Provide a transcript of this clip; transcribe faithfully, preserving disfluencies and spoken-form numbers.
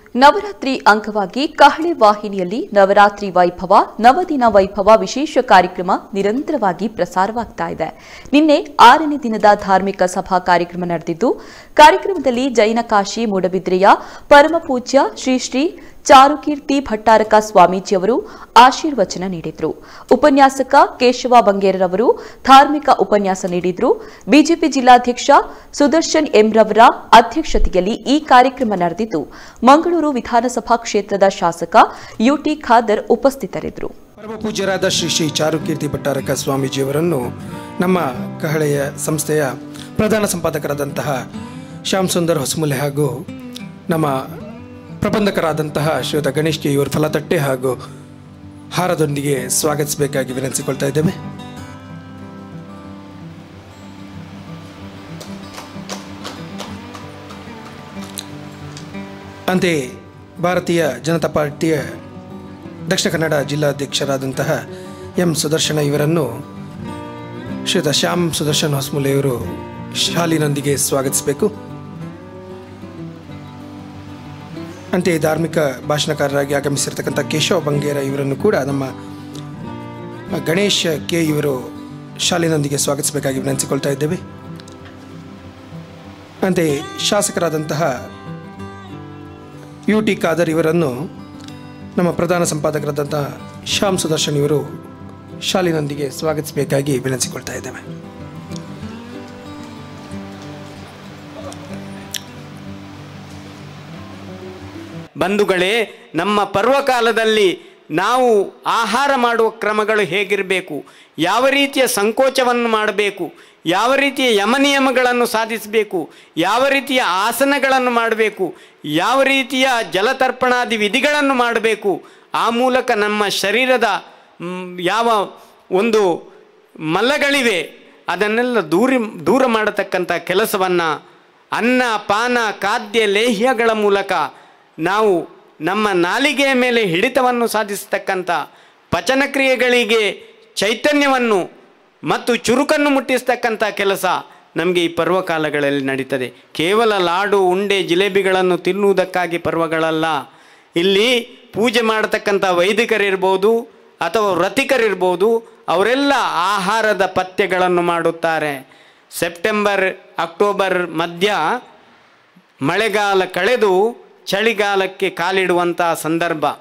ನವರಾತ್ರಿ ಅಂಗವಾಗಿ ಕಹಳೆ ವಾಹಿನಿಯಲ್ಲಿ ನವರಾತ್ರಿ ವೈಭವ ನವದಿನ ವೈಭವ ವಿಶೇಷ ಕಾರ್ಯಕ್ರಮ ನಿರಂತರವಾಗಿ ಪ್ರಸಾರವಾಗ್ತಾ ಇದೆ. ನಿನ್ನೆ ಆರನೇ ದಿನದ ಧಾರ್ಮಿಕ ಸಭಾ ಕಾರ್ಯಕ್ರಮ ನಡೆದಿದ್ದು, ಕಾರ್ಯಕ್ರಮದಲ್ಲಿ ಜೈನ ಕಾಶಿ ಮೂಡಬಿದ್ರೆಯ ಪರಮಪೂಜ್ಯ ಶ್ರೀ ಶ್ರೀ ಚಾರುಕೀರ್ತಿ ಭಟ್ಟಾರಕ ಸ್ವಾಮೀಜಿಯವರು ಆಶೀರ್ವಚನ ನೀಡಿದರು. ಉಪನ್ಯಾಸಕ ಕೇಶವ ಬಂಗೇರರವರು ಧಾರ್ಮಿಕ ಉಪನ್ಯಾಸ ನೀಡಿದರು. ಬಿಜೆಪಿ ಜಿಲ್ಲಾಧ್ಯಕ್ಷ ಸುದರ್ಶನ್ ಎಂರವರ ಅಧ್ಯಕ್ಷತೆಯಲ್ಲಿ ಈ ಕಾರ್ಯಕ್ರಮ ನಡೆದಿದ್ದು, ಮಂಗಳೂರು ವಿಧಾನಸಭಾ ಕ್ಷೇತ್ರದ ಶಾಸಕ ಯುಟಿ ಖಾದರ್ ಉಪಸ್ಥಿತರಿದ್ದರು. ಪರಮಪೂಜ್ಯರಾದ ಶ್ರೀ ಶ್ರೀ ಚಾರುಕೀರ್ತಿ ಭಟ್ಟಾರಕ ಸ್ವಾಮೀಜಿಯವರನ್ನು ನಮ್ಮ ಕಹಳೆಯ ಸಂಸ್ಥೆಯ ಪ್ರಧಾನ ಸಂಪಾದಕರಾದಂತಹ ಶ್ಯಾಮ್ ಸುಂದರ್ ಹೊಸಮುಲೆ ಹಾಗೂ ನಮ್ಮ ಪ್ರಬಂಧಕರಾದಂತಹ ಶ್ರೀಯುತ ಗಣೇಶ್ ಕೆ ಇವರು ಫಲತಟ್ಟೆ ಹಾಗೂ ಹಾರದೊಂದಿಗೆ ಸ್ವಾಗತಿಸಬೇಕಾಗಿ ವಿನಂತಿಸಿಕೊಳ್ತಾ ಇದ್ದೇವೆ. ಅಂತೆಯೇ ಭಾರತೀಯ ಜನತಾ ಪಾರ್ಟಿಯ ದಕ್ಷಿಣ ಕನ್ನಡ ಜಿಲ್ಲಾಧ್ಯಕ್ಷರಾದಂತಹ ಎಂ ಸುದರ್ಶನ ಇವರನ್ನು ಶ್ರೀಯುತ ಶ್ಯಾಮ್ ಸುದರ್ಶನ್ ಹೊಸಮುಲೆ ಇವರು ಶಾಲಿನೊಂದಿಗೆ ಸ್ವಾಗತಿಸಬೇಕು. ಅಂತೆಯೇ ಧಾರ್ಮಿಕ ಭಾಷಣಕಾರರಾಗಿ ಆಗಮಿಸಿರ್ತಕ್ಕಂಥ ಕೇಶವ ಬಂಗೇರ ಇವರನ್ನು ಕೂಡ ನಮ್ಮ ಗಣೇಶ್ ಕೆ ಇವರು ಶಾಲಿನೊಂದಿಗೆ ಸ್ವಾಗತಿಸಬೇಕಾಗಿ ವಿನಂತಿಸಿಕೊಳ್ತಾ ಇದ್ದೇವೆ. ಅಂತೆಯೇ ಶಾಸಕರಾದಂತಹ ಯು ಟಿ ಖಾದರ್ ಇವರನ್ನು ನಮ್ಮ ಪ್ರಧಾನ ಸಂಪಾದಕರಾದಂತಹ ಶ್ಯಾಮ್ ಸುದರ್ಶನ್ ಇವರು ಶಾಲಿನೊಂದಿಗೆ ಸ್ವಾಗತಿಸಬೇಕಾಗಿ ವಿನಂತಿಸಿಕೊಳ್ತಾ ಇದ್ದೇವೆ. ಬಂಧುಗಳೇ, ನಮ್ಮ ಪರ್ವಕಾಲದಲ್ಲಿ ನಾವು ಆಹಾರ ಮಾಡುವ ಕ್ರಮಗಳು ಹೇಗಿರಬೇಕು, ಯಾವ ರೀತಿಯ ಸಂಕೋಚವನ್ನು ಮಾಡಬೇಕು, ಯಾವ ರೀತಿಯ ಯಮನಿಯಮಗಳನ್ನು ಸಾಧಿಸಬೇಕು, ಯಾವ ರೀತಿಯ ಆಸನಗಳನ್ನು ಮಾಡಬೇಕು, ಯಾವ ರೀತಿಯ ಜಲತರ್ಪಣಾದಿ ವಿಧಿಗಳನ್ನು ಮಾಡಬೇಕು, ಆ ಮೂಲಕ ನಮ್ಮ ಶರೀರದ ಯಾವ ಒಂದು ಮಲ್ಲಗಳಿವೆ ಅದನ್ನೆಲ್ಲ ದೂರ ದೂರ ಮಾಡತಕ್ಕಂಥ ಕೆಲಸವನ್ನು ಅನ್ನ ಪಾನ ಖಾದ್ಯ ಲೇಹ್ಯಗಳ ಮೂಲಕ ನಾವು ನಮ್ಮ ನಾಲಿಗೆಯ ಮೇಲೆ ಹಿಡಿತವನ್ನು ಸಾಧಿಸತಕ್ಕಂಥ ಪಚನಕ್ರಿಯೆಗಳಿಗೆ ಚೈತನ್ಯವನ್ನು ಮತ್ತು ಚುರುಕನ್ನು ಮುಟ್ಟಿಸ್ತಕ್ಕಂಥ ಕೆಲಸ ನಮಗೆ ಈ ಪರ್ವಕಾಲಗಳಲ್ಲಿ ನಡೀತದೆ. ಕೇವಲ ಲಾಡು ಉಂಡೆ ಜಿಲೇಬಿಗಳನ್ನು ತಿನ್ನುವುದಕ್ಕಾಗಿ ಪರ್ವಗಳಲ್ಲ. ಇಲ್ಲಿ ಪೂಜೆ ಮಾಡತಕ್ಕಂಥ ವೈದಿಕರಿರ್ಬೋದು ಅಥವಾ ವ್ರತಿಕರಿರ್ಬೋದು, ಅವರೆಲ್ಲ ಆಹಾರದ ಪಥ್ಯಗಳನ್ನು ಮಾಡುತ್ತಾರೆ. ಸೆಪ್ಟೆಂಬರ್ ಅಕ್ಟೋಬರ್ ಮಧ್ಯ ಮಳೆಗಾಲ ಕಳೆದು ಚಳಿಗಾಲಕ್ಕೆ ಕಾಲಿಡುವಂಥ ಸಂದರ್ಭ.